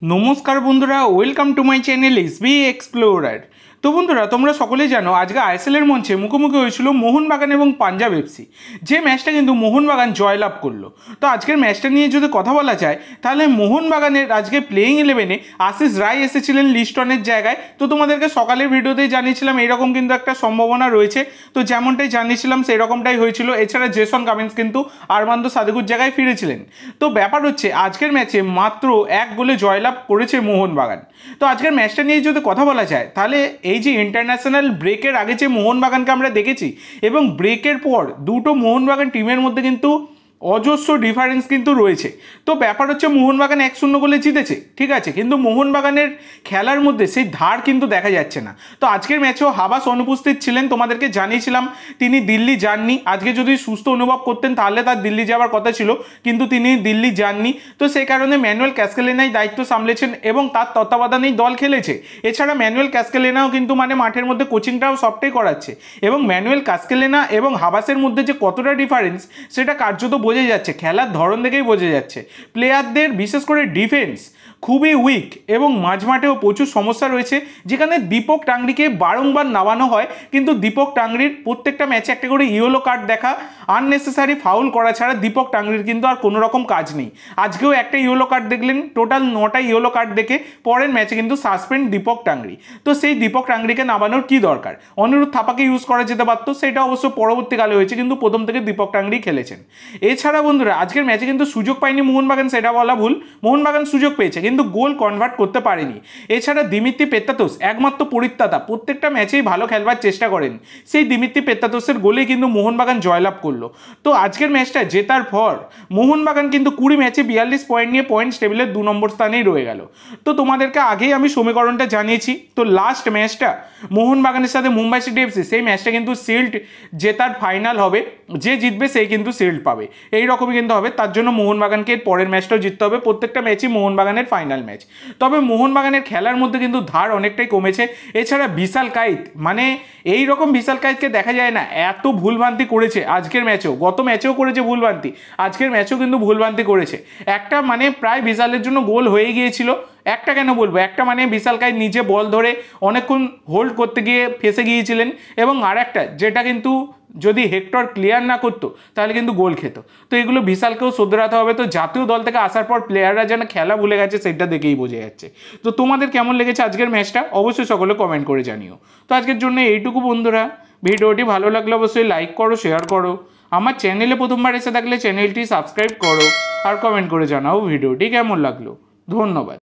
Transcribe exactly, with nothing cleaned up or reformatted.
নমস্কার বন্ধুরা, welcome to my channel SB explorer. তো বন্ধুরা, তোমরা সকলেই জানো আজকে আইএসএলের মঞ্চে মুখোমুখি হয়েছিল মোহনবাগান এবং পাঞ্জাব এফসি, যে ম্যাচটা কিন্তু মোহনবাগান জয়লাভ করলো। তো আজকের ম্যাচটা নিয়ে যদি কথা বলা যায় তাহলে মোহনবাগানের আজকে প্লেয়িং ইলেভেনে আশিস রায় এসেছিলেন লিস্টনের জায়গায়। তো তোমাদেরকে সকালের ভিডিওতেই জানিয়েছিলাম এইরকম কিন্তু একটা সম্ভাবনা রয়েছে, তো যেমনটাই জানিয়েছিলাম সেই রকমটাই হয়েছিল। এছাড়া জেসন কামিন্স কিন্তু আরমান্দো সাদিকুর জায়গায় ফিরেছিলেন। তো ব্যাপার হচ্ছে আজকের ম্যাচে মাত্র এক গোলে জয়লাভ করেছে মোহনবাগান। তো আজকের ম্যাচটা নিয়ে যদি কথা বলা যায় তাহলে এই যে ইন্টারন্যাশনাল ব্রেকের আগে যে মোহনবাগানকে আমরা দেখেছি এবং ব্রেকের পর দুটো মোহনবাগান টিমের মধ্যে কিন্তু অজস্র ডিফারেন্স কিন্তু রয়েছে। তো ব্যাপার হচ্ছে মোহনবাগান এক শূন্য গোলে জিতেছে, ঠিক আছে, কিন্তু মোহনবাগানের খেলার মধ্যে সেই ধার কিন্তু দেখা যাচ্ছে না। তো আজকের ম্যাচেও হাবাস অনুপস্থিত ছিলেন, তোমাদেরকে জানিয়েছিলাম তিনি দিল্লি যাননি। আজকে যদি সুস্থ অনুভব করতেন তাহলে তার দিল্লি যাওয়ার কথা ছিল, কিন্তু তিনি দিল্লি যাননি। তো সেই কারণে ম্যানুয়েল ক্যাসকেলেনাই দায়িত্ব সামলেছেন এবং তার তত্ত্বাবধানেই দল খেলেছে। এছাড়া ম্যানুয়েল ক্যাসকেলেনাও কিন্তু মানে মাঠের মধ্যে কোচিংটাও সবটাই করাচ্ছে এবং ম্যানুয়েল ক্যাসকেলেনা এবং হাবাসের মধ্যে যে কতটা ডিফারেন্স সেটা কার্যত বোঝা যাচ্ছে, খেলার ধরন দেখেই বোঝা যাচ্ছে। প্লেয়ারদের বিশেষ করে ডিফেন্স খুবই উইক এবং মাঝমাঠেও প্রচুর সমস্যা রয়েছে, যেখানে দীপক টাংরিকে বারংবার নামানো হয়, কিন্তু দীপক টাংরির প্রত্যেকটা ম্যাচে একটা করে ইয়েলো কার্ড দেখা, আননেসেসারি ফাউল করা ছাড়া দীপক টাংরির কিন্তু আর কোনো রকম কাজ নেই। আজকেও একটা ইয়েলো কার্ড দেখলেন, টোটাল নটা ইয়েলো কার্ড দেখে পরের ম্যাচে কিন্তু সাসপেন্ড দীপক টাংরি। তো সেই দীপক টাংরিকে নামানোর কি দরকার? অনিরুদ্ধ থাপাকে ইউজ করা যেতে পারতো, সেটা অবশ্য পরবর্তীকালে হয়েছে, কিন্তু প্রথম থেকে দীপক টাংরি খেলেছেন। এছাড়া বন্ধুরা আজকের ম্যাচে কিন্তু সুযোগ পায়নি মোহনবাগান, সেটা বলা ভুল। মোহনবাগান সুযোগ পেয়েছে কিন্তু গোল কনভার্ট করতে পারেনি। এছাড়া দিমিত্রি পেত্তাতোস একমাত্র পরিত্রাতা, প্রত্যেকটা ম্যাচেই ভালো খেলবার চেষ্টা করেন, সেই দিমিত্রি পেত্তাতোসের গোলেই কিন্তু মোহনবাগান জয়লাভ করলো। তো আজকের ম্যাচটা জেতার পর মোহনবাগান কিন্তু কুড়ি ম্যাচে বিয়াল্লিশ পয়েন্ট নিয়ে পয়েন্টস টেবিলের দু নম্বর স্থানেই রয়ে গেল। তো তোমাদেরকে আগেই আমি সমীকরণটা জানিয়েছি। তো লাস্ট ম্যাচটা মোহনবাগানের সাথে মুম্বাই সিটি এফসি, সেই ম্যাচটা কিন্তু শিল্ড জেতার ফাইনাল হবে, যে জিতবে সেই কিন্তু শিল্ড পাবে, এই রকমই কিন্তু হবে। তার জন্য মোহনবাগানকে পরের ম্যাচটাও জিততে হবে, প্রত্যেকটা ম্যাচই মোহনবাগানের ফাইনাল ম্যাচ। তবে মোহনবাগানের খেলার মধ্যে কিন্তু ধার অনেকটাই কমেছে। এছাড়া বিশাল কাইত, মানে এই রকম বিশাল কাইতকে দেখা যায় না, এত ভুলভ্রান্তি করেছে আজকের ম্যাচেও, গত ম্যাচেও করেছে ভুলভ্রান্তি, আজকের ম্যাচেও কিন্তু ভুলভ্রান্তি করেছে। একটা মানে প্রায় বিশালের জন্য গোল হয়ে গিয়েছিল, একটা কেন বলবো, একটা মানে বিশাল কাইত নিজে বল ধরে অনেকক্ষণ হোল্ড করতে গিয়ে ফেসে গিয়েছিলেন, এবং আর একটা যেটা কিন্তু যদি হেক্টর ক্লিয়ার না করতো তাহলে কিন্তু গোল খেত। তো এগুলো বিশালকেও শোধরাতে হবে। তো জাতীয় দল থেকে আসার পর প্লেয়াররা যেন খেলা ভুলে গেছে সেটা দেখেই বোঝা যাচ্ছে। তো তোমাদের কেমন লেগেছে আজকের ম্যাচটা অবশ্যই সকলে কমেন্ট করে জানিও। তো আজকের জন্য এইটুকু বন্ধুরা, ভিডিওটি ভালো লাগলে অবশ্যই লাইক করো, শেয়ার করো, আমার চ্যানেলে প্রথমবার এসে থাকলে চ্যানেলটি সাবস্ক্রাইব করো, আর কমেন্ট করে জানাও ভিডিওটি কেমন লাগলো। ধন্যবাদ।